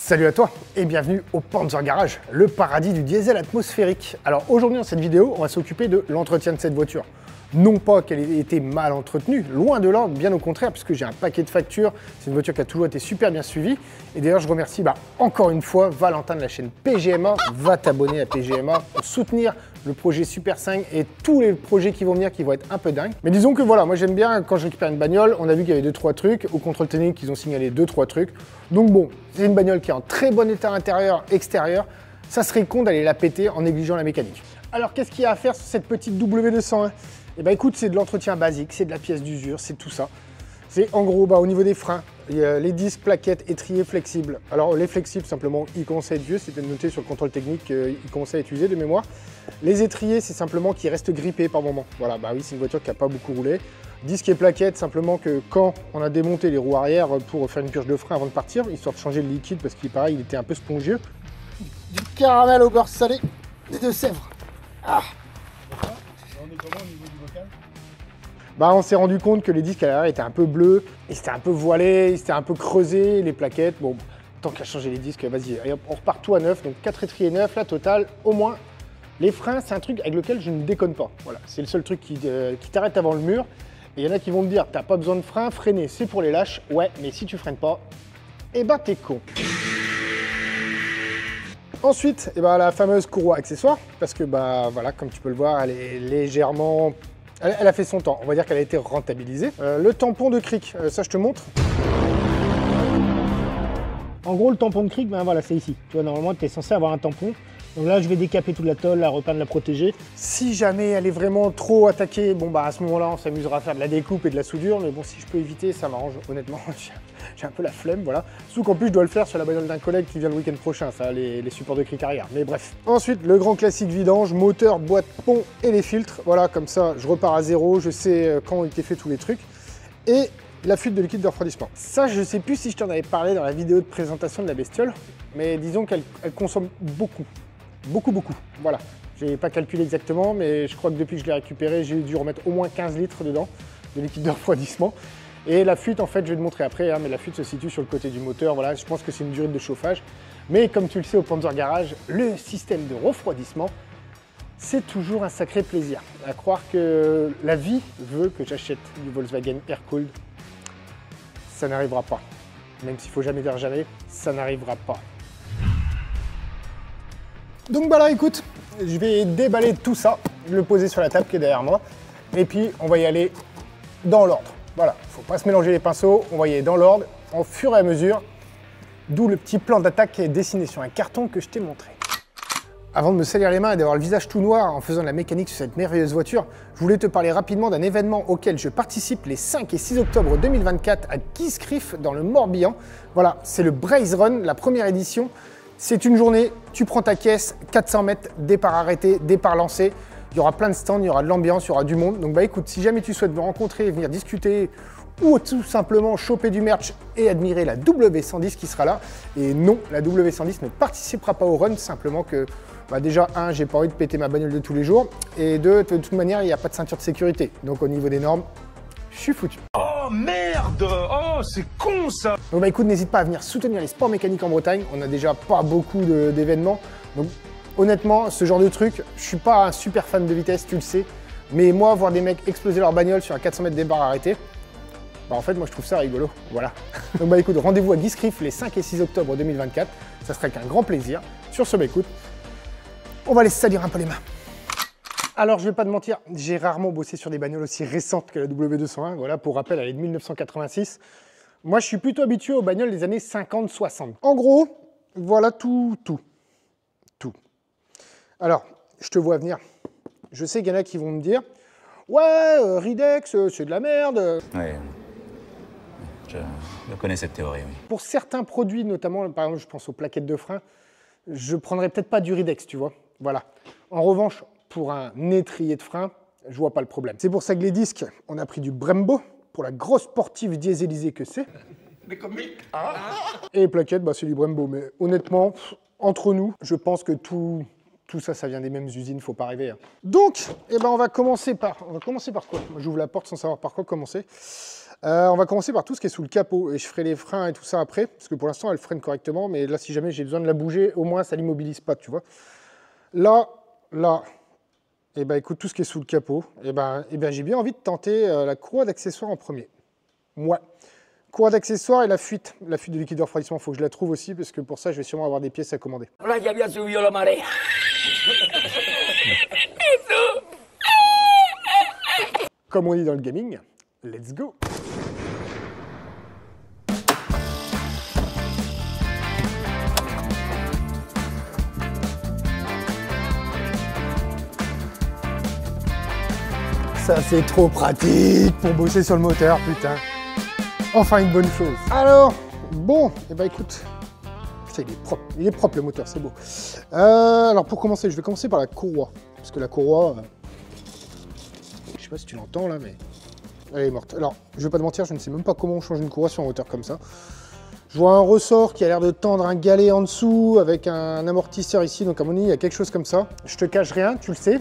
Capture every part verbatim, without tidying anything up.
Salut à toi et bienvenue au Panzer Garage, le paradis du diesel atmosphérique. Alors aujourd'hui dans cette vidéo, on va s'occuper de l'entretien de cette voiture. Non pas qu'elle ait été mal entretenue, loin de là, bien au contraire, puisque j'ai un paquet de factures. C'est une voiture qui a toujours été super bien suivie. Et d'ailleurs, je remercie bah, encore une fois Valentin de la chaîne P G M A. Va t'abonner à P G M A pour soutenir le projet Super cinq et tous les projets qui vont venir qui vont être un peu dingues. Mais disons que voilà, moi j'aime bien quand je récupère une bagnole, on a vu qu'il y avait deux trois trucs. Au contrôle technique, ils ont signalé deux trois trucs. Donc bon, c'est une bagnole qui est en très bon état intérieur, extérieur. Ça serait con d'aller la péter en négligeant la mécanique. Alors qu'est-ce qu'il y a à faire sur cette petite W deux cent un? Eh ben écoute, c'est de l'entretien basique, c'est de la pièce d'usure, c'est tout ça. C'est en gros, bah, au niveau des freins, il y a les disques, plaquettes, étriers flexibles. Alors les flexibles, simplement, ils commencent à être vieux, c'était noté sur le contrôle technique, euh, ils commençaient à être usés de mémoire. Les étriers, c'est simplement qu'ils restent grippés par moment. Voilà, bah oui, c'est une voiture qui n'a pas beaucoup roulé. Disques et plaquettes, simplement que quand on a démonté les roues arrière pour faire une purge de frein avant de partir, histoire de changer le liquide parce qu'il paraît, il était un peu spongieux. Du caramel au beurre salé et de Sèvres. Ah. Bah, on s'est rendu compte que les disques à l'arrière étaient un peu bleus, ils étaient un peu voilés, ils étaient un peu creusés, les plaquettes, bon, tant qu'à changer les disques, vas-y, on repart tout à neuf, donc quatre étriers neufs, la totale, au moins. Les freins, c'est un truc avec lequel je ne déconne pas, voilà, c'est le seul truc qui, euh, qui t'arrête avant le mur, et il y en a qui vont me dire, t'as pas besoin de frein, freiner, c'est pour les lâches, ouais, mais si tu freines pas, eh ben t'es con. Ensuite, eh ben, la fameuse courroie accessoire, parce que bah voilà, comme tu peux le voir, elle est légèrement... Elle, elle a fait son temps, on va dire qu'elle a été rentabilisée. Euh, le tampon de cric, euh, ça je te montre. En gros, le tampon de cric, ben voilà, c'est ici. Tu vois, normalement, tu es censé avoir un tampon. Donc là, je vais décaper toute la tôle, la repeindre, la protéger. Si jamais elle est vraiment trop attaquée, bon bah à ce moment-là, on s'amusera à faire de la découpe et de la soudure. Mais bon, si je peux éviter, ça m'arrange, honnêtement. J'ai un peu la flemme, voilà. Surtout qu'en plus, je dois le faire sur la bagnole d'un collègue qui vient le week-end prochain, ça, les, les supports de cric arrière. Mais bref. Ensuite, le grand classique vidange, moteur, boîte, pont et les filtres. Voilà, comme ça, je repars à zéro, je sais quand ont été faits tous les trucs. Et la fuite de liquide de refroidissement. Ça, je sais plus si je t'en avais parlé dans la vidéo de présentation de la bestiole, mais disons qu'elle consomme beaucoup. Beaucoup, beaucoup. Voilà. J'ai pas calculé exactement, mais je crois que depuis que je l'ai récupéré, j'ai dû remettre au moins quinze litres dedans de liquide de refroidissement. Et la fuite, en fait, je vais te montrer après, hein, mais la fuite se situe sur le côté du moteur. Voilà, je pense que c'est une durée de chauffage. Mais comme tu le sais au Panzer Garage, le système de refroidissement, c'est toujours un sacré plaisir. À croire que la vie veut que j'achète du Volkswagen Air-Cooled. Ça n'arrivera pas. Même s'il faut jamais dire jamais, ça n'arrivera pas. Donc bah là, écoute, je vais déballer tout ça, le poser sur la table qui est derrière moi, et puis on va y aller dans l'ordre. Voilà, il ne faut pas se mélanger les pinceaux, on va y aller dans l'ordre, au fur et à mesure, d'où le petit plan d'attaque qui est dessiné sur un carton que je t'ai montré. Avant de me salir les mains et d'avoir le visage tout noir en faisant de la mécanique sur cette merveilleuse voiture, je voulais te parler rapidement d'un événement auquel je participe les cinq et six octobre deux mille vingt-quatre à Guiscriff dans le Morbihan. Voilà, c'est le Braze Run, la première édition. C'est une journée, tu prends ta caisse, quatre cents mètres, départ arrêté, départ lancé. Il y aura plein de stands, il y aura de l'ambiance, il y aura du monde. Donc bah écoute, si jamais tu souhaites me rencontrer, venir discuter ou tout simplement choper du merch et admirer la W cent dix qui sera là. Et non, la W cent dix ne participera pas au run, simplement que bah déjà, un, j'ai pas envie de péter ma bagnole de tous les jours. Et deux, de toute manière, il n'y a pas de ceinture de sécurité. Donc au niveau des normes, je suis foutu. Oh merde! Oh, c'est con ça! Donc bah écoute, n'hésite pas à venir soutenir les sports mécaniques en Bretagne. On a déjà pas beaucoup d'événements. Donc honnêtement, ce genre de truc, je suis pas un super fan de vitesse, tu le sais. Mais moi, voir des mecs exploser leur bagnole sur un quatre cents mètres des barres arrêtées, bah en fait, moi je trouve ça rigolo. Voilà. Donc bah écoute, rendez-vous à Guiscriff les cinq et six octobre deux mille vingt-quatre. Ça serait qu'un grand plaisir. Sur ce, bah écoute, on va aller se salir un peu les mains. Alors, je vais pas te mentir, j'ai rarement bossé sur des bagnoles aussi récentes que la W deux cent un. Voilà, pour rappel, elle est de mille neuf cent quatre-vingt-six. Moi, je suis plutôt habitué aux bagnoles des années cinquante soixante. En gros, voilà tout, tout, tout. Alors, je te vois venir. Je sais qu'il y en a qui vont me dire « Ouais, euh, Ridex, euh, c'est de la merde. » Oui, je, je connais cette théorie, oui. Pour certains produits, notamment, par exemple, je pense aux plaquettes de frein, je prendrais peut-être pas du Ridex, tu vois. Voilà. En revanche, pour un étrier de frein, je vois pas le problème. C'est pour ça que les disques, on a pris du Brembo, pour la grosse sportive dieselisée que c'est. Mais comme ah. Et les plaquettes, bah, c'est du Brembo. Mais honnêtement, pff, entre nous, je pense que tout, tout ça, ça vient des mêmes usines, faut pas rêver. Hein. Donc, eh ben, on va commencer par, on va commencer par quoi? Moi, j'ouvre la porte sans savoir par quoi commencer. Euh, on va commencer par tout ce qui est sous le capot, et je ferai les freins et tout ça après, parce que pour l'instant, elle freine correctement, mais là, si jamais j'ai besoin de la bouger, au moins, ça l'immobilise pas, tu vois. Là, là, et eh ben, écoute, tout ce qui est sous le capot, et eh ben, eh ben, j'ai bien envie de tenter euh, la courroie d'accessoires en premier. Moi. Courroie d'accessoires et la fuite. La fuite de liquide de refroidissement, il faut que je la trouve aussi, parce que pour ça, je vais sûrement avoir des pièces à commander. Là, ya había subido la marea. Comme on dit dans le gaming, let's go! Ça, c'est trop pratique pour bosser sur le moteur, putain. Enfin, une bonne chose. Alors, bon, et eh ben écoute, putain, il est propre, il est propre le moteur, c'est beau. Euh, alors, pour commencer, je vais commencer par la courroie. Parce que la courroie, euh, je sais pas si tu l'entends là, mais elle est morte. Alors, je vais pas te mentir, je ne sais même pas comment on change une courroie sur un moteur comme ça. Je vois un ressort qui a l'air de tendre un galet en dessous avec un amortisseur ici, donc à mon avis, il y a quelque chose comme ça. Je te cache rien, tu le sais.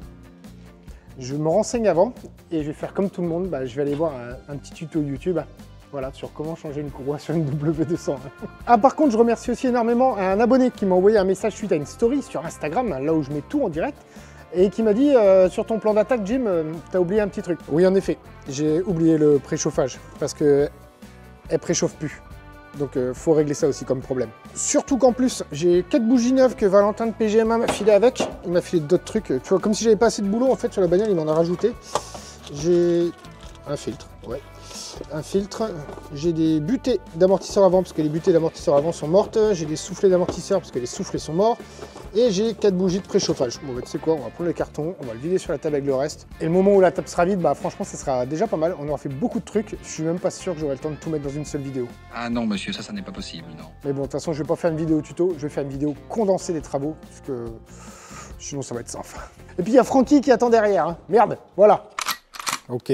Je me renseigne avant et je vais faire comme tout le monde, bah, je vais aller voir un, un petit tuto YouTube voilà, sur comment changer une courroie sur une W deux cents. Ah, par contre, je remercie aussi énormément un abonné qui m'a envoyé un message suite à une story sur Instagram, là où je mets tout en direct, et qui m'a dit euh, sur ton plan d'attaque, Jim, euh, t'as oublié un petit truc. Oui, en effet, j'ai oublié le préchauffage parce qu'elle préchauffe plus. Donc il euh, faut régler ça aussi comme problème. Surtout qu'en plus, j'ai quatre bougies neuves que Valentin de P G M A m'a filé avec. Il m'a filé d'autres trucs. Tu vois, comme si j'avais pas assez de boulot en fait sur la bagnole, il m'en a rajouté. J'ai un filtre, ouais. Un filtre. J'ai des butées d'amortisseurs avant parce que les butées d'amortisseurs avant sont mortes. J'ai des soufflets d'amortisseurs parce que les soufflets sont morts. Et j'ai quatre bougies de préchauffage. Bon, bah, tu sais quoi, on va prendre le carton, on va le vider sur la table avec le reste. Et le moment où la table sera vide, bah franchement, ça sera déjà pas mal. On aura fait beaucoup de trucs. Je suis même pas sûr que j'aurai le temps de tout mettre dans une seule vidéo. Ah non, monsieur, ça, ça n'est pas possible, non. Mais bon, de toute façon, je vais pas faire une vidéo tuto, je vais faire une vidéo condensée des travaux, parce que sinon, ça va être sans fin. Et puis, il y a Francky qui attend derrière. Hein. Merde, voilà. Ok.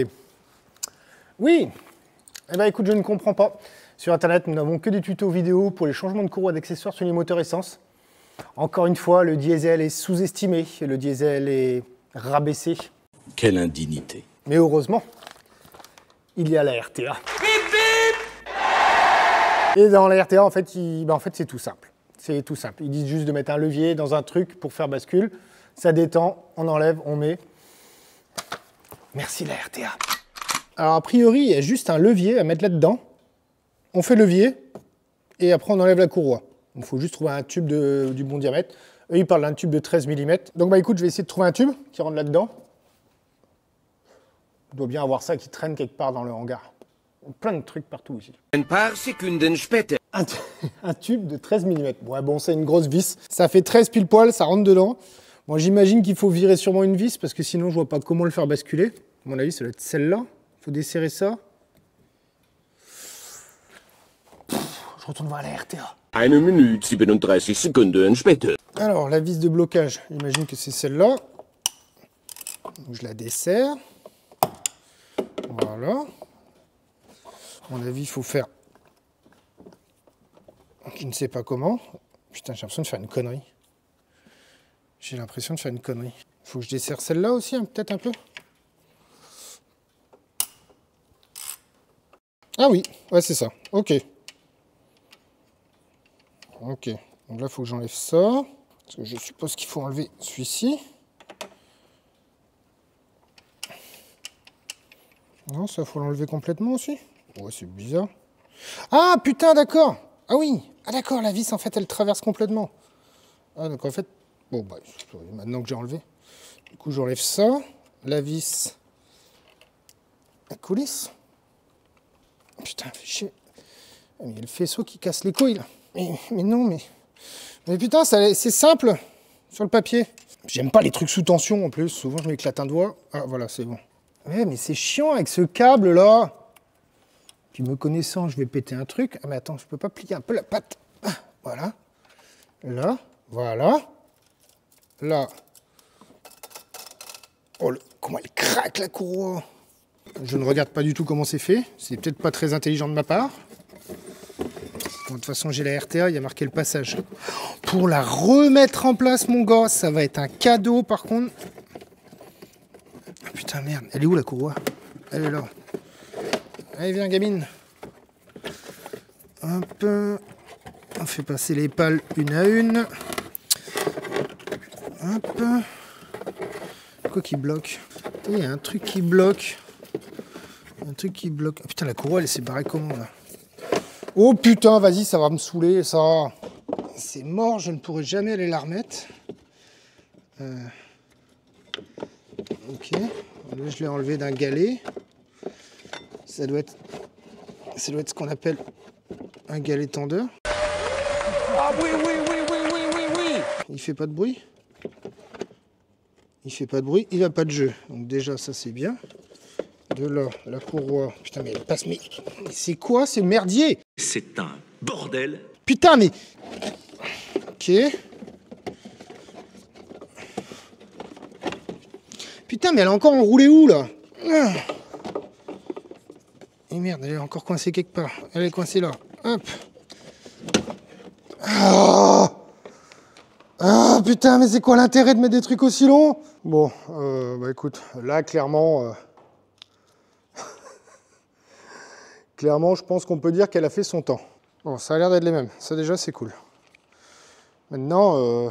Oui. Eh ben, écoute, je ne comprends pas. Sur Internet, nous n'avons que des tutos vidéo pour les changements de courroie d'accessoires sur les moteurs essence. Encore une fois, le diesel est sous-estimé, le diesel est rabaissé. Quelle indignité. Mais heureusement, il y a la R T A. Et dans la R T A, en fait, il... ben, en fait c'est tout simple. C'est tout simple. Ils disent juste de mettre un levier dans un truc pour faire bascule. Ça détend, on enlève, on met. Merci la R T A. Alors, a priori, il y a juste un levier à mettre là-dedans. On fait levier et après, on enlève la courroie. Il faut juste trouver un tube de, du bon diamètre. Eux, ils parlent d'un tube de treize millimètres. Donc, bah écoute, je vais essayer de trouver un tube qui rentre là-dedans. On doit bien avoir ça qui traîne quelque part dans le hangar. Plein de trucs partout ici. Ein paar Sekunden später. Un, un tube de treize millimètres. Ouais, bon, c'est une grosse vis. Ça fait treize pile poil, ça rentre dedans. Bon, j'imagine qu'il faut virer sûrement une vis parce que sinon, je vois pas comment le faire basculer. À mon avis, ça doit être celle-là. Il faut desserrer ça. Pff, je retourne voir la R T A. Eine Minute siebenunddreißig Sekunden später. Alors, la vis de blocage, j'imagine que c'est celle-là. Je la desserre. Voilà. À mon avis, il faut faire... Je ne sais pas comment. Putain, j'ai l'impression de faire une connerie. J'ai l'impression de faire une connerie. Il faut que je desserre celle-là aussi, hein, peut-être un peu. Ah oui, ouais, c'est ça. Ok. Ok. Donc là, il faut que j'enlève ça. Parce que je suppose qu'il faut enlever celui-ci. Non, ça, faut l'enlever complètement aussi. Ouais, c'est bizarre. Ah, putain, d'accord. Ah oui. Ah, d'accord, la vis, en fait, elle traverse complètement. Ah, donc en fait... Bon, bah, maintenant que j'ai enlevé. Du coup, j'enlève ça. La vis... La coulisse. Putain, fait chier. Il y a le faisceau qui casse les couilles, là. Mais, mais non, mais... Mais putain, c'est simple, sur le papier. J'aime pas les trucs sous tension, en plus. Souvent, je m'éclate un doigt. Ah, voilà, c'est bon. Ouais, mais c'est chiant avec ce câble-là. Puis me connaissant, je vais péter un truc. Ah, mais attends, je peux pas plier un peu la patte. Ah, voilà. Là, voilà. Là. Oh, le... comment elle craque, la courroie. Je ne regarde pas du tout comment c'est fait. C'est peut-être pas très intelligent de ma part. Bon, de toute façon, j'ai la R T A, il y a marqué le passage. Pour la remettre en place, mon gars, ça va être un cadeau, par contre. Ah, putain, merde. Elle est où, la courroie? Elle est là. Allez, viens, gamine. Hop. On fait passer les pales une à une. Hop. Quoi qui bloque? Il y a un truc qui bloque. Un truc qui bloque. Oh, putain, la courroie, elle s'est barrée comment, là? Oh putain, vas-y, ça va me saouler, ça. C'est mort, je ne pourrai jamais aller la remettre. Euh... Ok. Là, je l'ai enlevé d'un galet. Ça doit être... Ça doit être ce qu'on appelle un galet tendeur. Ah oui, oui, oui, oui, oui, oui, oui. Il fait pas de bruit. Il fait pas de bruit, il a pas de jeu. Donc déjà, ça, c'est bien. De là, la courroie. Putain, mais elle passe, mais c'est quoi ce merdier? C'est un bordel. Putain, mais... Ok. Putain, mais elle est encore enroulée où, là? Et merde, elle est encore coincée quelque part. Elle est coincée là. Hop. Ah, ah putain, mais c'est quoi l'intérêt de mettre des trucs aussi longs? Bon, euh, bah écoute, là, clairement... Euh... Clairement, je pense qu'on peut dire qu'elle a fait son temps. Bon, ça a l'air d'être les mêmes. Ça, déjà, c'est cool. Maintenant, euh...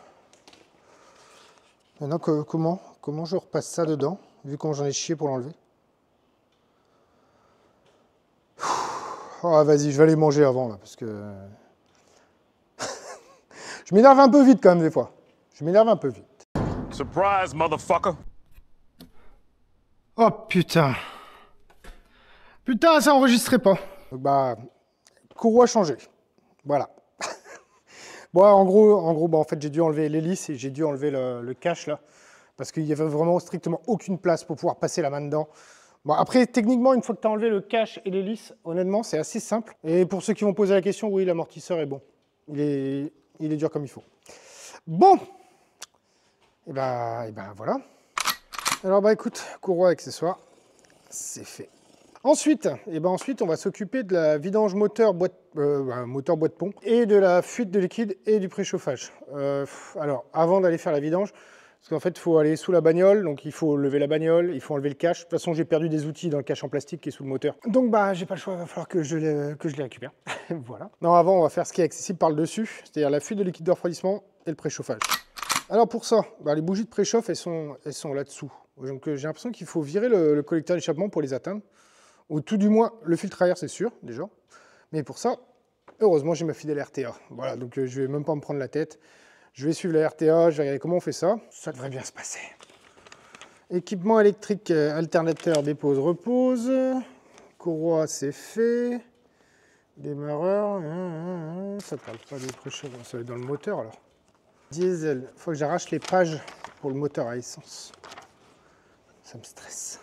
Maintenant que, comment, comment je repasse ça dedans, vu comment j'en ai chié pour l'enlever? Oh, vas-y, je vais aller manger avant, là, parce que... Je m'énerve un peu vite, quand même, des fois. Je m'énerve un peu vite. Surprise, motherfucker. Oh, putain. Putain, ça enregistrait pas. Donc, bah, courroie changée. Voilà. Bon, en gros, en gros, bah, en fait, j'ai dû enlever l'hélice et j'ai dû enlever le, le cache, là, parce qu'il y avait vraiment strictement aucune place pour pouvoir passer la main dedans. Bon, après, techniquement, une fois que tu as enlevé le cache et l'hélice, honnêtement, c'est assez simple. Et pour ceux qui vont poser la question, oui, l'amortisseur est bon. Il est, il est dur comme il faut. Bon. Et ben, et ben voilà. Alors, bah écoute, courroie accessoire, c'est fait. Ensuite, et ben ensuite, on va s'occuper de la vidange moteur boîte, euh, moteur boîte pont et de la fuite de liquide et du préchauffage. Euh, alors, avant d'aller faire la vidange, parce qu'en fait, il faut aller sous la bagnole, donc il faut lever la bagnole, il faut enlever le cache. De toute façon, j'ai perdu des outils dans le cache en plastique qui est sous le moteur. Donc, bah, j'ai pas le choix, il va falloir que je les, que je les récupère. Voilà. Non, avant, on va faire ce qui est accessible par le dessus, c'est-à-dire la fuite de liquide de refroidissement et le préchauffage. Alors, pour ça, bah, les bougies de préchauffe, elles sont, elles sont là-dessous. Donc, euh, j'ai l'impression qu'il faut virer le, le collecteur d'échappement pour les atteindre. Ou tout du moins, le filtre à air, c'est sûr, déjà. Mais pour ça, heureusement, j'ai ma fidèle R T A. Voilà, donc euh, je vais même pas me prendre la tête. Je vais suivre la R T A, je vais regarder comment on fait ça. Ça devrait bien se passer. Équipement électrique, euh, alternateur, dépose, repose. Courroie, c'est fait. Démarreur, hein, hein, hein. Ça parle pas de préchauffage, ça va être dans le moteur alors. Diesel, il faut que j'arrache les pages pour le moteur à essence. Ça me stresse.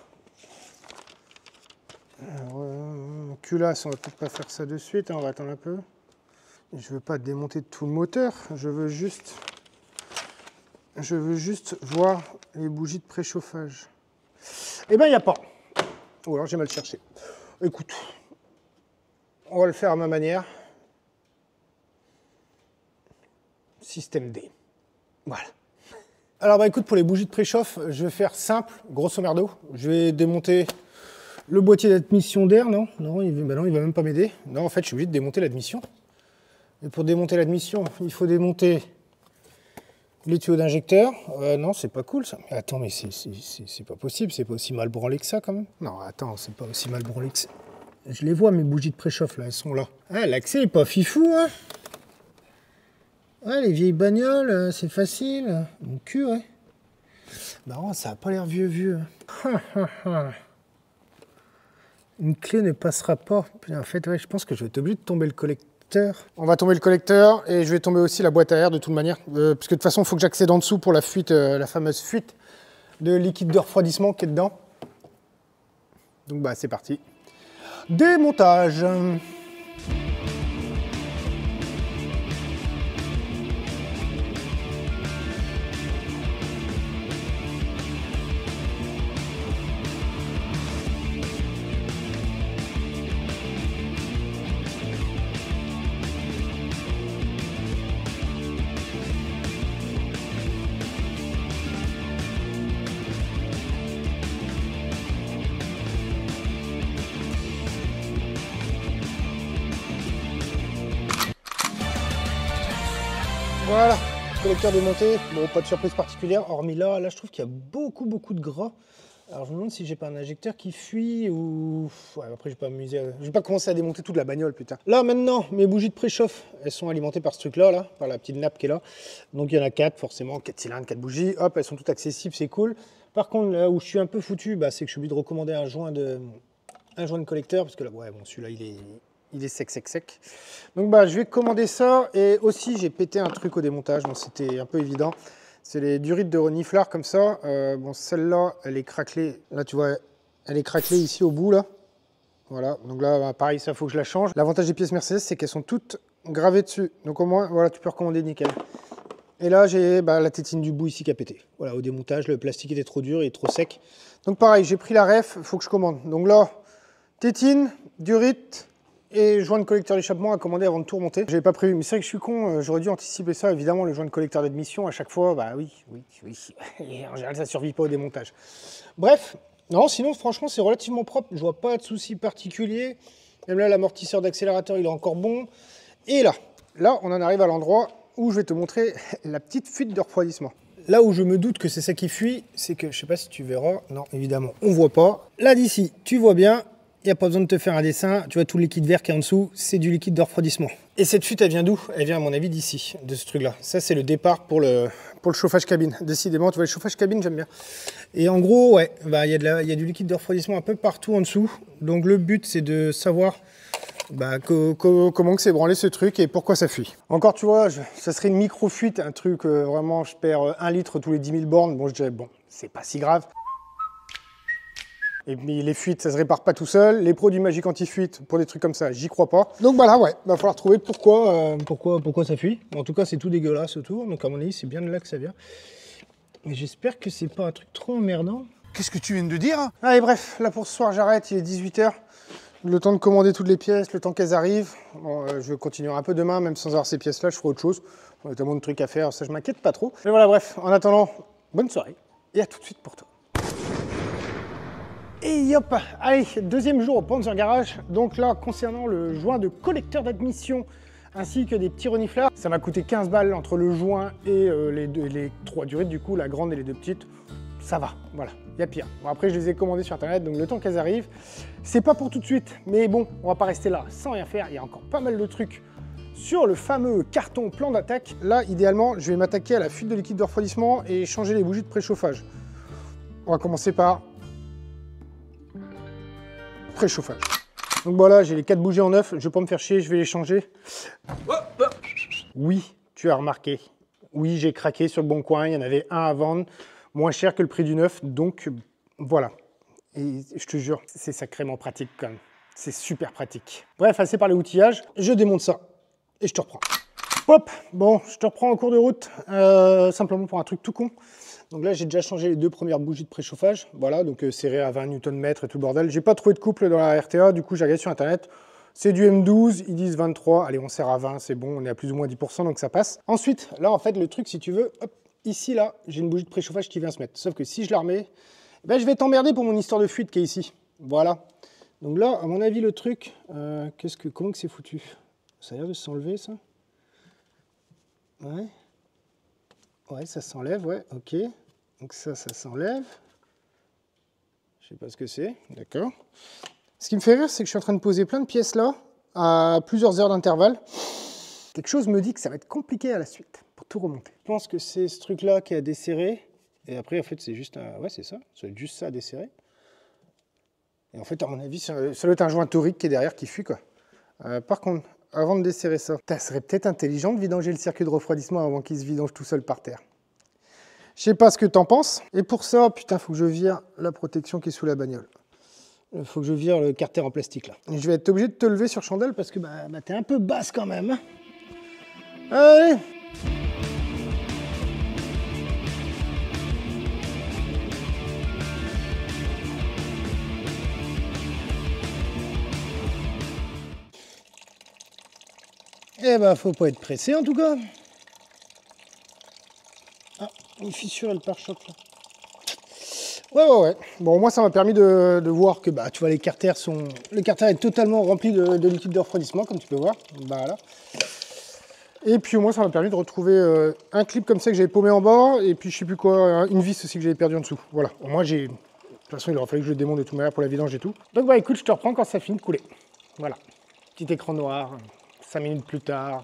Alors, euh, culasse, on va peut-être pas faire ça de suite, hein, on va attendre un peu. Je veux pas démonter tout le moteur, je veux juste, je veux juste voir les bougies de préchauffage. Eh ben, il n'y a pas. Ou alors j'ai mal cherché. Écoute, on va le faire à ma manière. Système D. Voilà. Alors, bah écoute, pour les bougies de préchauffe, je vais faire simple, grosso merdo. Je vais démonter le boîtier d'admission d'air, non non il, bah non, il va même pas m'aider. Non, en fait, je suis obligé de démonter l'admission. Et pour démonter l'admission, il faut démonter les tuyaux d'injecteur. Euh, non, c'est pas cool, ça. Mais attends, mais c'est pas possible, c'est pas aussi mal branlé que ça, quand même. Non, attends, c'est pas aussi mal branlé que ça. Je les vois, mes bougies de préchauffe, là, elles sont là. Ah, l'accès est pas fifou, hein. Ouais, les vieilles bagnoles, c'est facile. Mon cul, ouais. Marrant, ça a pas l'air vieux, vieux. Une clé ne passera pas. En fait, ouais, je pense que je vais être obligé de tomber le collecteur. On va tomber le collecteur et je vais tomber aussi la boîte à air de toute manière. Euh, parce que de toute façon, il faut que j'accède en dessous pour la fuite, euh, la fameuse fuite de liquide de refroidissement qui est dedans. Donc bah c'est parti. Démontage. Voilà, collecteur démonté. Bon, pas de surprise particulière, hormis là, là je trouve qu'il y a beaucoup beaucoup de gras. Alors je me demande si j'ai pas un injecteur qui fuit ou... Ouais, après je vais pas m'amuser, à... je vais pas commencer à démonter toute la bagnole, putain. Là maintenant, mes bougies de préchauffe, elles sont alimentées par ce truc-là, là, par la petite nappe qui est là. Donc il y en a quatre, forcément, quatre cylindres, quatre bougies. Hop, elles sont toutes accessibles, c'est cool. Par contre, là où je suis un peu foutu, bah, c'est que je suis obligé de recommander un joint de, un joint de collecteur, parce que là, ouais, bon, celui-là, il est... il est sec, sec, sec. Donc bah, je vais commander ça. Et aussi, j'ai pété un truc au démontage, donc c'était un peu évident. C'est les durites de reniflard comme ça. Euh, bon, celle-là, elle est craquelée. Là, tu vois, elle est craquelée ici au bout, là. Voilà. Donc là, bah, pareil, ça, faut que je la change. L'avantage des pièces Mercedes, c'est qu'elles sont toutes gravées dessus. Donc au moins, voilà, tu peux recommander nickel. Et là, j'ai bah, la tétine du bout ici qui a pété. Voilà, au démontage, le plastique était trop dur, il est trop sec. Donc pareil, j'ai pris la ref, il faut que je commande. Donc là, tétine, durite et joint de collecteur d'échappement à commander avant de tout remonter. J'avais pas prévu, mais c'est vrai que je suis con, j'aurais dû anticiper ça. Évidemment, le joint de collecteur d'admission, à chaque fois, bah oui, oui, oui. Et en général, ça survit pas au démontage. Bref, non, sinon, franchement, c'est relativement propre. Je vois pas de soucis particuliers. Même là, l'amortisseur d'accélérateur, il est encore bon. Et là, là, on en arrive à l'endroit où je vais te montrer la petite fuite de refroidissement. Là où je me doute que c'est ça qui fuit, c'est que, je sais pas si tu verras, non, évidemment, on voit pas. Là, d'ici, tu vois bien. Il n'y a pas besoin de te faire un dessin, tu vois tout le liquide vert qui est en dessous, c'est du liquide de refroidissement. Et cette fuite, elle vient d'où? Elle vient à mon avis d'ici, de ce truc-là. Ça, c'est le départ pour le, pour le chauffage cabine. Décidément, tu vois, le chauffage cabine, j'aime bien. Et en gros, ouais, bah, y a de la, y a du liquide de refroidissement un peu partout en dessous. Donc le but, c'est de savoir bah, co co comment que c'est branlé ce truc et pourquoi ça fuit. Encore, tu vois, je, ça serait une micro-fuite, un truc, euh, vraiment, je perds un litre tous les dix mille bornes. Bon, je dirais, bon, c'est pas si grave. Et puis les fuites, ça se répare pas tout seul. Les produits magiques anti-fuite, pour des trucs comme ça, j'y crois pas. Donc voilà, ouais, va falloir trouver pourquoi, euh, pourquoi, pourquoi ça fuit. En tout cas, c'est tout dégueulasse autour. Donc à mon avis, c'est bien de là que ça vient. Mais j'espère que c'est pas un truc trop emmerdant. Qu'est-ce que tu viens de dire? Allez, bref, là pour ce soir, j'arrête. Il est dix-huit heures. Le temps de commander toutes les pièces, le temps qu'elles arrivent. Bon, euh, je continuerai un peu demain, même sans avoir ces pièces-là, je ferai autre chose. On a tellement de trucs à faire, ça je m'inquiète pas trop. Mais voilà, bref, en attendant, bonne soirée. Et à tout de suite pour toi. Et hop, allez, deuxième jour au Panzer Garage. Donc là, concernant le joint de collecteur d'admission ainsi que des petits reniflards, ça m'a coûté quinze balles entre le joint et euh, les, deux, les trois durites, du coup, la grande et les deux petites. Ça va, voilà, il y a pire. Bon, après, je les ai commandées sur internet, donc le temps qu'elles arrivent, c'est pas pour tout de suite. Mais bon, on va pas rester là sans rien faire. Il y a encore pas mal de trucs sur le fameux carton plan d'attaque. Là, idéalement, je vais m'attaquer à la fuite de liquide de refroidissement et changer les bougies de préchauffage. On va commencer par préchauffage. Donc voilà, j'ai les quatre bougies en neuf, je vais pas me faire chier, je vais les changer. Oui, tu as remarqué. Oui, j'ai craqué sur le bon coin, il y en avait un à vendre, moins cher que le prix du neuf, donc voilà. Et je te jure, c'est sacrément pratique quand même. C'est super pratique. Bref, assez parlé outillage, je démonte ça et je te reprends. Hop, bon, je te reprends en cours de route, euh, simplement pour un truc tout con. Donc là, j'ai déjà changé les deux premières bougies de préchauffage. Voilà, donc euh, serré à vingt newton mètres et tout le bordel. J'ai pas trouvé de couple dans la R T A, du coup, j'ai regardé sur Internet. C'est du M douze, ils disent vingt-trois. Allez, on serre à vingt, c'est bon, on est à plus ou moins dix pour cent, donc ça passe. Ensuite, là, en fait, le truc, si tu veux, hop, ici, là, j'ai une bougie de préchauffage qui vient se mettre. Sauf que si je la remets, ben, je vais t'emmerder pour mon histoire de fuite qui est ici. Voilà. Donc là, à mon avis, le truc, euh, qu'est-ce que, comment que c'est foutu? Ça a l'air de s'enlever, ça? Ouais. Ouais, ça s'enlève, ouais, ok. Donc ça, ça s'enlève. Je sais pas ce que c'est, d'accord. Ce qui me fait rire, c'est que je suis en train de poser plein de pièces là, à plusieurs heures d'intervalle. Quelque chose me dit que ça va être compliqué à la suite, pour tout remonter. Je pense que c'est ce truc-là qui a desserré. Et après, en fait, c'est juste un... Ouais, c'est ça. Ça doit être juste ça à desserrer. Et en fait, à mon avis, ça doit être un joint torique qui est derrière, qui fuit, quoi. Euh, par contre, avant de desserrer ça, ça serait peut-être intelligent de vidanger le circuit de refroidissement avant qu'il se vidange tout seul par terre. Je sais pas ce que t'en penses. Et pour ça, putain, faut que je vire la protection qui est sous la bagnole. Il faut que je vire le carter en plastique, là. Et je vais être obligé de te lever sur chandelle parce que bah, bah, t'es un peu basse quand même. Allez! Eh ben, faut pas être pressé en tout cas. Ah, une fissure et le pare-choc là. Ouais, ouais, ouais. Bon, moi, ça m'a permis de, de voir que, bah, tu vois, les carters sont... Le carter est totalement rempli de, de liquide de refroidissement, comme tu peux voir. Bah, là. Et puis au moins ça m'a permis de retrouver euh, un clip comme ça que j'avais paumé en bas, et puis je sais plus quoi, une vis aussi que j'avais perdu en dessous. Voilà, au moins j'ai... De toute façon il aurait fallu que je le démonte de toute manière pour la vidange et tout. Donc bah écoute, je te reprends quand ça finit de couler. Voilà, petit écran noir, cinq minutes plus tard.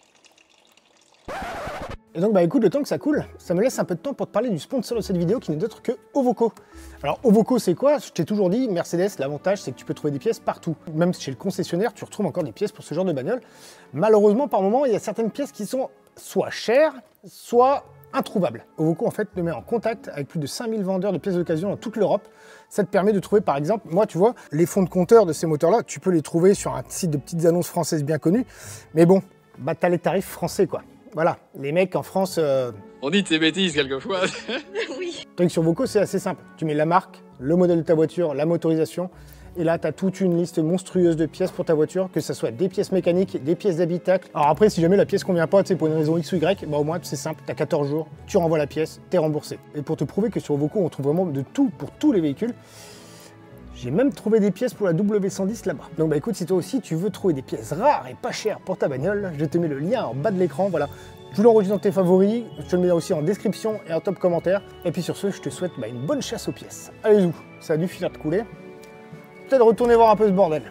Et donc bah écoute, le temps que ça coule, ça me laisse un peu de temps pour te parler du sponsor de cette vidéo qui n'est d'autre que Ovoco. Alors Ovoco c'est quoi? Je t'ai toujours dit, Mercedes, l'avantage c'est que tu peux trouver des pièces partout. Même chez le concessionnaire, tu retrouves encore des pièces pour ce genre de bagnole. Malheureusement, par moment, il y a certaines pièces qui sont soit chères, soit introuvables. Ovoco en fait te met en contact avec plus de cinq mille vendeurs de pièces d'occasion dans toute l'Europe. Ça te permet de trouver par exemple, moi tu vois, les fonds de compteur de ces moteurs-là, tu peux les trouver sur un site de petites annonces françaises bien connues. Mais bon, bah t'as les tarifs français quoi. Voilà, les mecs en France... Euh... On dit de ces bêtises quelquefois. Oui. Donc sur Ovoco, c'est assez simple. Tu mets la marque, le modèle de ta voiture, la motorisation, et là, tu as toute une liste monstrueuse de pièces pour ta voiture, que ce soit des pièces mécaniques, des pièces d'habitacle. Alors après, si jamais la pièce convient pas, tu sais, pour une raison X ou Y, bah au moins, c'est simple, tu as quatorze jours, tu renvoies la pièce, tu es remboursé. Et pour te prouver que sur Ovoco, on trouve vraiment de tout pour tous les véhicules, j'ai même trouvé des pièces pour la W cent dix là-bas. Donc bah écoute, si toi aussi tu veux trouver des pièces rares et pas chères pour ta bagnole, je te mets le lien en bas de l'écran, voilà. Je l'enregistre dans tes favoris, je te le mets aussi en description et en top commentaire. Et puis sur ce, je te souhaite bah, une bonne chasse aux pièces. Allez-y, ça a dû finir de couler. Peut-être retourner voir un peu ce bordel.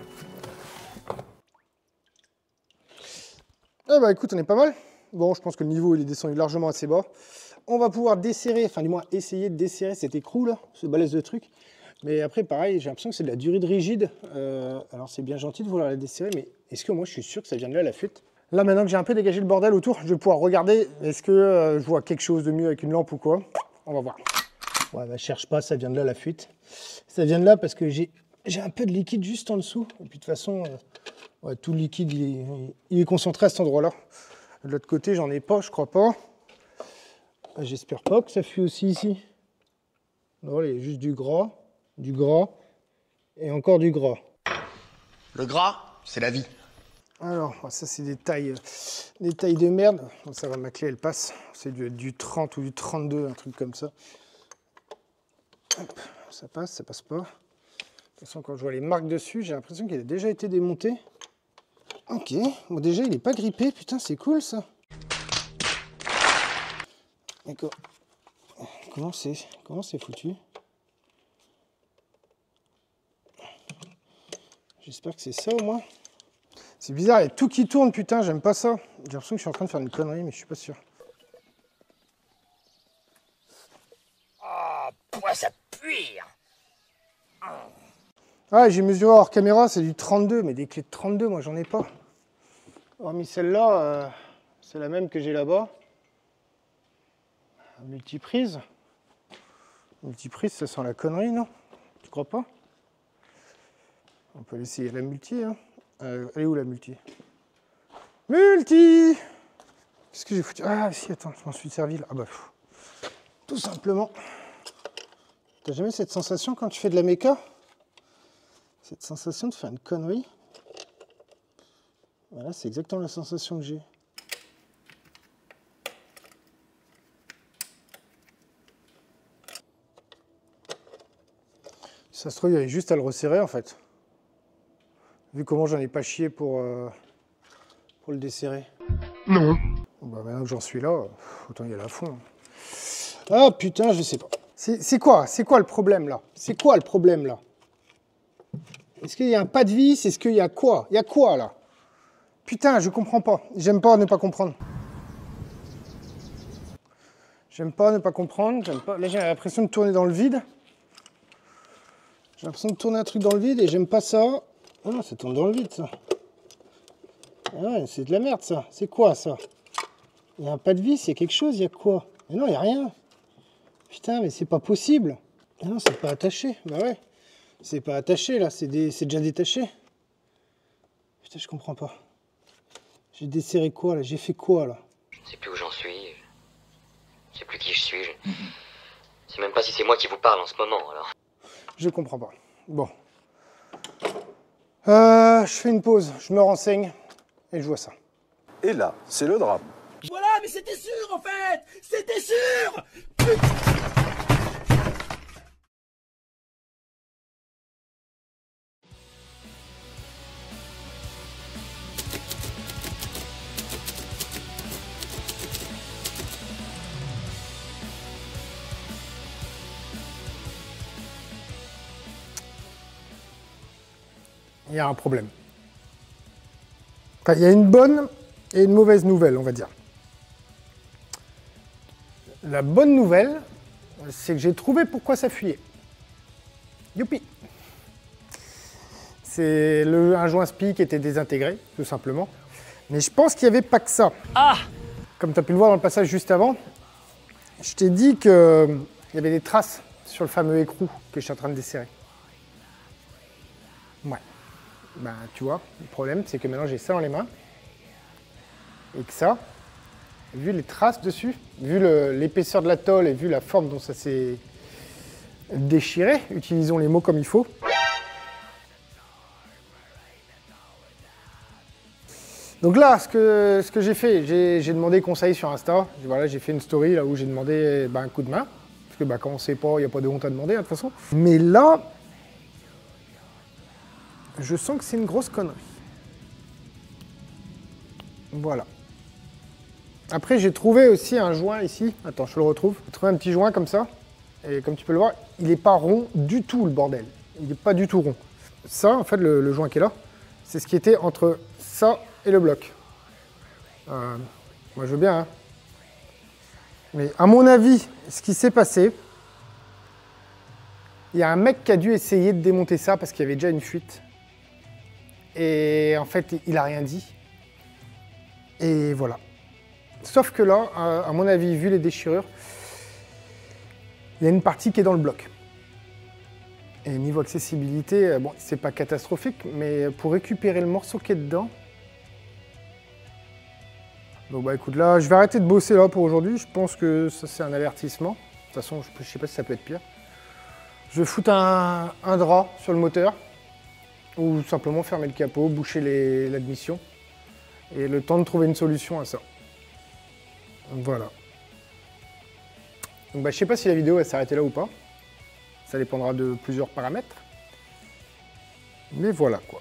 Eh bah écoute, on est pas mal. Bon, je pense que le niveau il est descendu largement assez bas. On va pouvoir desserrer, enfin du moins essayer de desserrer cet écrou là, ce balèze de truc. Mais après, pareil, j'ai l'impression que c'est de la durite rigide. Euh, alors, c'est bien gentil de vouloir la desserrer, mais est-ce que moi, je suis sûr que ça vient de là, la fuite? Là, maintenant que j'ai un peu dégagé le bordel autour, je vais pouvoir regarder, est-ce que euh, je vois quelque chose de mieux avec une lampe ou quoi? On va voir. Ouais, bah, cherche pas, ça vient de là, la fuite. Ça vient de là parce que j'ai un peu de liquide juste en dessous. Et puis, de toute façon, euh, ouais, tout le liquide, il est, il est concentré à cet endroit-là. De l'autre côté, j'en ai pas, je crois pas. J'espère pas que ça fuit aussi ici. Non, il y a juste du gras. Du gras, et encore du gras. Le gras, c'est la vie. Alors, ça c'est des tailles, des tailles de merde. Bon, ça va, ma clé elle passe. C'est du, du trente ou du trente-deux, un truc comme ça. Hop, ça passe, ça passe pas. De toute façon, quand je vois les marques dessus, j'ai l'impression qu'il a déjà été démonté. Ok, bon déjà il est pas grippé, putain c'est cool ça. D'accord. Comment c'est comment c'est foutu? J'espère que c'est ça au moins. C'est bizarre, il y a tout qui tourne, putain, j'aime pas ça. J'ai l'impression que je suis en train de faire une connerie, mais je suis pas sûr. Oh, pourquoi ça pue? Ah, j'ai mesuré hors caméra, c'est du trente-deux, mais des clés de trente-deux, moi j'en ai pas. Hormis celle-là, euh, c'est la même que j'ai là-bas. Multiprise. Multiprise, ça sent la connerie, non? Tu crois pas? On peut essayer la multi. Hein. Euh, elle est où la multi? Multi! Qu'est-ce que j'ai foutu? Ah si, attends, je m'en suis servi là. Ah bah, pff. Tout simplement. T'as jamais cette sensation quand tu fais de la méca? Cette sensation de faire une connerie? Voilà, c'est exactement la sensation que j'ai. Si ça se trouve, il y avait juste à le resserrer en fait. Vu comment j'en ai pas chié pour, euh, pour le desserrer. Non. Bah maintenant que j'en suis là, autant y aller à fond. Ah putain, je sais pas. C'est quoi? C'est quoi le problème là? C'est quoi le problème là? Est-ce qu'il y a un pas de vis? Est-ce qu'il y a quoi? Il y a quoi là? Putain, je comprends pas. J'aime pas ne pas comprendre. J'aime pas ne pas comprendre. J'aime pas. Là j'ai l'impression de tourner dans le vide. J'ai l'impression de tourner un truc dans le vide et j'aime pas ça. Ah non, ça tourne dans le vide, ça. Ah ouais, c'est de la merde, ça. C'est quoi, ça? Il y a un pas de vis, il y a quelque chose, il y a quoi? Mais non, il n'y a rien. Putain, mais c'est pas possible. Ah non, c'est pas attaché. Bah ouais. C'est pas attaché, là. C'est des... déjà détaché. Putain, je comprends pas. J'ai desserré quoi, là? J'ai fait quoi, là? Je ne sais plus où j'en suis. Je sais plus qui je suis. Je ne sais même pas si c'est moi qui vous parle en ce moment, alors. Je comprends pas. Bon. Euh, je fais une pause, je me renseigne et je vois ça. Et là, c'est le drame. Voilà, mais c'était sûr en fait! C'était sûr! Putain. il y a un problème. Enfin, il y a une bonne et une mauvaise nouvelle, on va dire. La bonne nouvelle, c'est que j'ai trouvé pourquoi ça fuyait. Youpi! C'est le, un joint S P I qui était désintégré, tout simplement. Mais je pense qu'il n'y avait pas que ça. Ah! Comme tu as pu le voir dans le passage juste avant, je t'ai dit qu'il y avait des traces sur le fameux écrou que je suis en train de desserrer. Ouais. Ben, tu vois, le problème, c'est que maintenant j'ai ça dans les mains. Et que ça, vu les traces dessus, vu l'épaisseur de la tôle et vu la forme dont ça s'est déchiré, utilisons les mots comme il faut. Donc là, ce que, ce que j'ai fait, j'ai demandé conseil sur Insta. Voilà, j'ai fait une story là où j'ai demandé bah, un coup de main. Parce que bah, quand on ne sait pas, il n'y a pas de honte à demander, hein, de toute façon. Mais là, je sens que c'est une grosse connerie. Voilà. Après, j'ai trouvé aussi un joint ici. Attends, je le retrouve. J'ai trouvé un petit joint comme ça. Et comme tu peux le voir, il n'est pas rond du tout, le bordel. Il n'est pas du tout rond. Ça, en fait, le, le joint qui est là, c'est ce qui était entre ça et le bloc. Euh, moi, je veux bien, hein. Mais à mon avis, ce qui s'est passé, il y a un mec qui a dû essayer de démonter ça parce qu'il y avait déjà une fuite. Et en fait, il n'a rien dit. Et voilà. Sauf que là, à mon avis, vu les déchirures, il y a une partie qui est dans le bloc. Et niveau accessibilité, bon, c'est pas catastrophique, mais pour récupérer le morceau qui est dedans... Donc bah écoute, là, je vais arrêter de bosser là pour aujourd'hui. Je pense que ça, c'est un avertissement. De toute façon, je, je sais pas si ça peut être pire. Je vais foutre un, un drap sur le moteur. Ou simplement fermer le capot, boucher l'admission. Et le temps de trouver une solution à ça. Donc voilà. Donc bah, je sais pas si la vidéo va s'arrêter là ou pas. Ça dépendra de plusieurs paramètres. Mais voilà quoi.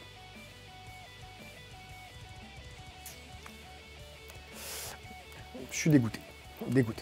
Je suis dégoûté. Dégoûté.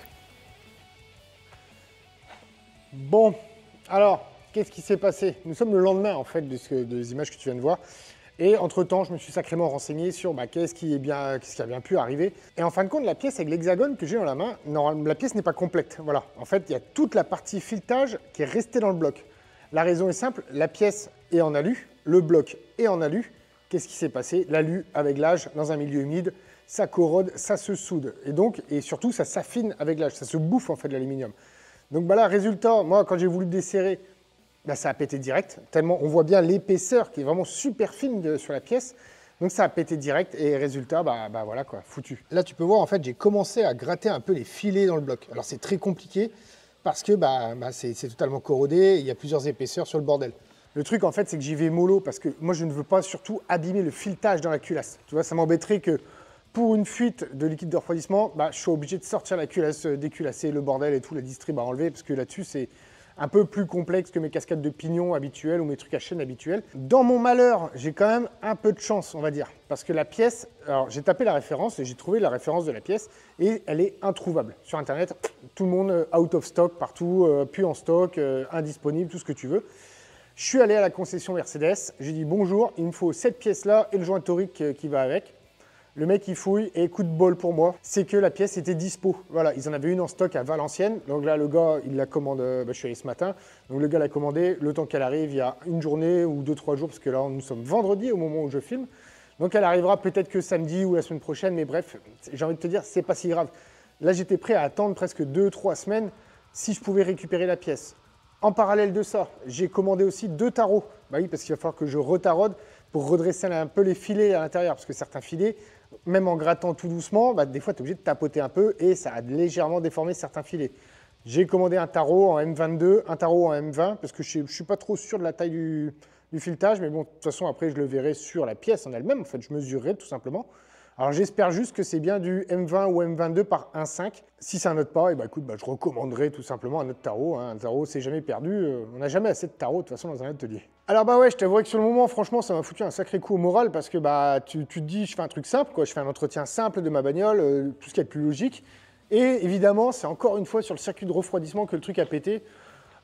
Bon, alors, qu'est-ce qui s'est passé? Nous sommes le lendemain en fait de ce que, des images que tu viens de voir. Et entre-temps, je me suis sacrément renseigné sur bah, qu'est-ce qui, est bien, qu'est-ce qui a bien pu arriver. Et en fin de compte, la pièce avec l'hexagone que j'ai dans la main, non, la pièce n'est pas complète. Voilà. En fait, il y a toute la partie filetage qui est restée dans le bloc. La raison est simple, la pièce est en alu, le bloc est en alu. Qu'est-ce qui s'est passé? L'alu, avec l'âge, dans un milieu humide, ça corrode, ça se soude. Et donc, et surtout, ça s'affine avec l'âge. Ça se bouffe en fait l'aluminium. Donc bah là, résultat, moi, quand j'ai voulu desserrer, bah, ça a pété direct, tellement on voit bien l'épaisseur qui est vraiment super fine de, sur la pièce. Donc ça a pété direct et résultat, bah, bah voilà quoi, foutu. Là tu peux voir en fait, j'ai commencé à gratter un peu les filets dans le bloc. Alors c'est très compliqué parce que bah, bah, c'est totalement corrodé, il y a plusieurs épaisseurs sur le bordel. Le truc en fait, c'est que j'y vais mollo parce que moi je ne veux pas surtout abîmer le filetage dans la culasse. Tu vois, ça m'embêterait que pour une fuite de liquide de refroidissement, bah, je suis obligé de sortir la culasse, déculasser le bordel et tout, la distrib à enlever parce que là-dessus c'est un peu plus complexe que mes cascades de pignon habituelles ou mes trucs à chaîne habituels. Dans mon malheur, j'ai quand même un peu de chance, on va dire. Parce que la pièce, alors j'ai tapé la référence et j'ai trouvé la référence de la pièce et elle est introuvable. Sur Internet, tout le monde out of stock partout, euh, plus en stock, euh, indisponible, tout ce que tu veux. Je suis allé à la concession Mercedes, j'ai dit bonjour, il me faut cette pièce-là et le joint torique euh, qui va avec. Le mec il fouille et coup de bol pour moi, c'est que la pièce était dispo. Voilà, ils en avaient une en stock à Valenciennes. Donc là le gars il la commande, bah, je suis allé ce matin. Donc le gars l'a commandé, le temps qu'elle arrive, il y a une journée ou deux, trois jours, parce que là nous sommes vendredi au moment où je filme. Donc elle arrivera peut-être que samedi ou la semaine prochaine, mais bref, j'ai envie de te dire, c'est pas si grave. Là j'étais prêt à attendre presque deux, trois semaines si je pouvais récupérer la pièce. En parallèle de ça, j'ai commandé aussi deux tarots. Bah oui, parce qu'il va falloir que je retarode pour redresser un peu les filets à l'intérieur, parce que certains filets, même en grattant tout doucement, bah, des fois tu es obligé de tapoter un peu et ça a légèrement déformé certains filets. J'ai commandé un tarot en M vingt-deux, un tarot en M vingt, parce que je ne suis pas trop sûr de la taille du, du filetage, mais bon, de toute façon après je le verrai sur la pièce en elle-même, en fait je mesurerai tout simplement. Alors j'espère juste que c'est bien du M vingt ou M vingt-deux par un virgule cinq. Si c'est un autre pas, et bah, écoute, bah, je recommanderai tout simplement un autre tarot. Hein. Un tarot, c'est jamais perdu. Euh, on n'a jamais assez de tarot de toute façon dans un atelier. Alors bah ouais, je t'avouerai que sur le moment, franchement, ça m'a foutu un sacré coup au moral parce que bah tu, tu te dis, je fais un truc simple, quoi. Je fais un entretien simple de ma bagnole, euh, tout ce qui est le plus logique. Et évidemment, c'est encore une fois sur le circuit de refroidissement que le truc a pété.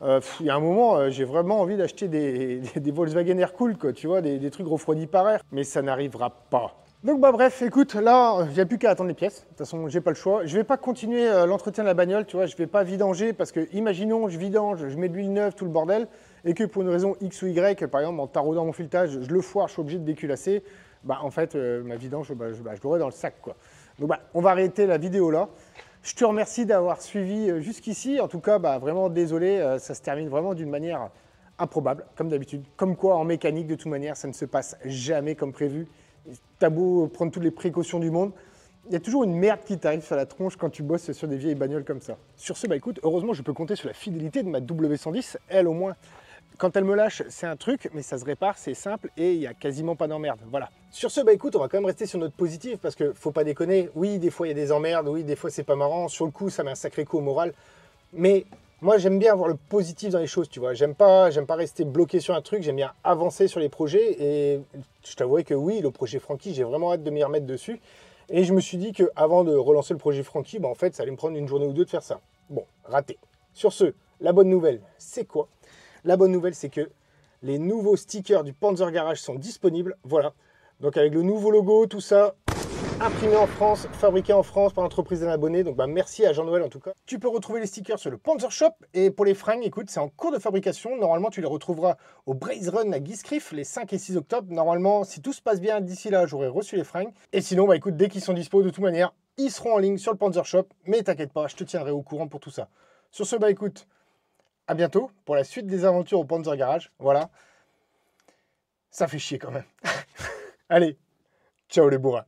Euh, pff, il y a un moment, euh, j'ai vraiment envie d'acheter des, des, des Volkswagen Air-Cool, quoi, tu vois, des, des trucs refroidis par air, mais ça n'arrivera pas. Donc bah bref, écoute, là, j'ai plus qu'à attendre les pièces. De toute façon, j'ai pas le choix. Je vais pas continuer euh, l'entretien de la bagnole, tu vois, je vais pas vidanger parce que, imaginons, je vidange, je mets de l'huile neuve, tout le bordel, et que pour une raison X ou Y, par exemple, en taraudant mon filetage, je le foire, je suis obligé de déculasser, bah en fait, euh, ma vidange, bah, je, bah, je l'aurai dans le sac, quoi. Donc bah, on va arrêter la vidéo là. Je te remercie d'avoir suivi euh, jusqu'ici. En tout cas, bah, vraiment désolé, euh, ça se termine vraiment d'une manière improbable, comme d'habitude. Comme quoi, en mécanique, de toute manière, ça ne se passe jamais comme prévu. T'as beau prendre toutes les précautions du monde, il y a toujours une merde qui t'arrive sur la tronche quand tu bosses sur des vieilles bagnoles comme ça. Sur ce, bah écoute, heureusement, je peux compter sur la fidélité de ma W cent dix. Elle, au moins, quand elle me lâche, c'est un truc, mais ça se répare, c'est simple et il n'y a quasiment pas d'emmerde. Voilà. Sur ce, bah écoute, on va quand même rester sur notre positif parce que faut pas déconner. Oui, des fois, il y a des emmerdes. Oui, des fois, c'est pas marrant. Sur le coup, ça met un sacré coup au moral. Mais moi, j'aime bien avoir le positif dans les choses, tu vois. J'aime pas, j'aime pas rester bloqué sur un truc, j'aime bien avancer sur les projets. Et je t'avouerai que oui, le projet Francky, j'ai vraiment hâte de m'y remettre dessus. Et je me suis dit qu'avant de relancer le projet Francky, bah en fait, ça allait me prendre une journée ou deux de faire ça. Bon, raté. Sur ce, la bonne nouvelle, c'est quoi? La bonne nouvelle, c'est que les nouveaux stickers du Panzer Garage sont disponibles. Voilà. Donc avec le nouveau logo, tout ça, imprimé en France, fabriqué en France par l'entreprise d'un abonné. Donc bah, merci à Jean-Noël en tout cas. Tu peux retrouver les stickers sur le Panzer Shop. Et pour les fringues, écoute, c'est en cours de fabrication. Normalement, tu les retrouveras au Braze Run à Guiscriff les cinq et six octobre. Normalement, si tout se passe bien d'ici là, j'aurai reçu les fringues. Et sinon, bah écoute, dès qu'ils sont dispo, de toute manière, ils seront en ligne sur le Panzer Shop. Mais t'inquiète pas, je te tiendrai au courant pour tout ça. Sur ce, bah écoute, à bientôt pour la suite des aventures au Panzer Garage. Voilà. Ça fait chier quand même. Allez, ciao les bourrins.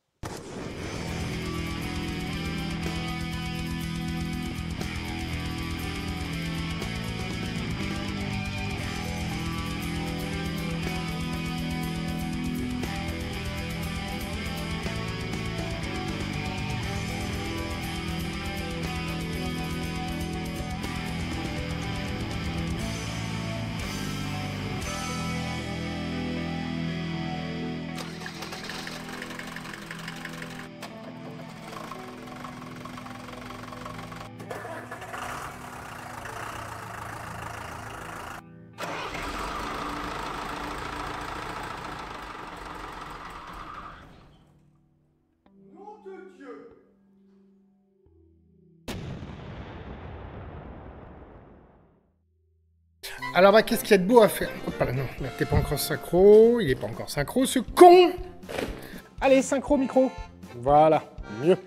Alors bah qu'est-ce qu'il y a de beau à faire? Hop là, non, t'es pas encore synchro, il est pas encore synchro, ce con. Allez, synchro micro. Voilà, mieux.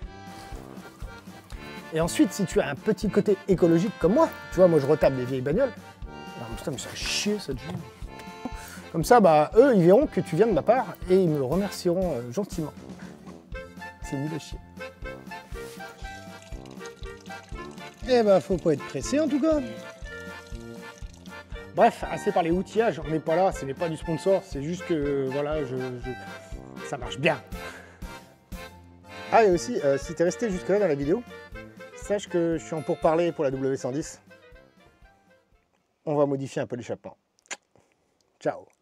Et ensuite, si tu as un petit côté écologique comme moi, tu vois, moi je retape des vieilles bagnoles. Alors, putain, mais ça a chier cette gym. Comme ça, bah eux, ils verront que tu viens de ma part et ils me remercieront euh, gentiment. C'est nul à chier. Eh bah, faut pas être pressé en tout cas. Bref, assez parlé outillage, on n'est pas là, ce n'est pas du sponsor, c'est juste que, voilà, je, je... ça marche bien. Ah, et aussi, euh, si t'es resté jusque là dans la vidéo, sache que je suis en pourparlers pour la W cent dix. On va modifier un peu l'échappement. Ciao.